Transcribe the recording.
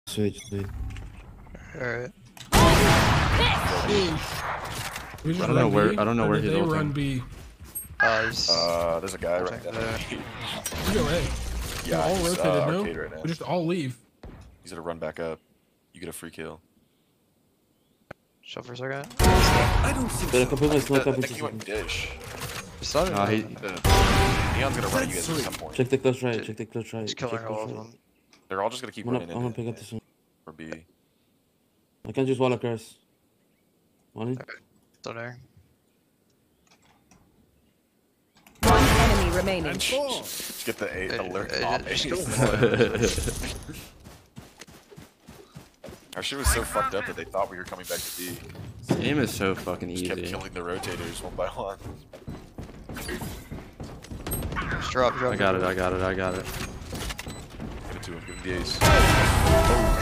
Sweet. Alright. We just I don't know run where. B, I don't know or where did he's they run ulting. B. There's a guy right there. We go A. Yeah, We're all he's rotated, no? arcade right now. We just all leave. He's gonna run back up. You get a free kill. Shut for a second. Pero kapag I think he went dish. Started. Nah, he. Neon's gonna run you guys at some point. check the close right. Check the close right. He's killing all of them. They're all just gonna keep I'm running gonna in pick up this one. for B. I can't just wall across. One. Still there. One enemy remaining. Just get the alert It- pop. it- it's Our shit was so fucked up that they thought we were coming back to B. This game is so fucking Just kept easy. killing the rotators one by one. Just drop. I got it. I got it. I got it. Give it to him. Give him the ace.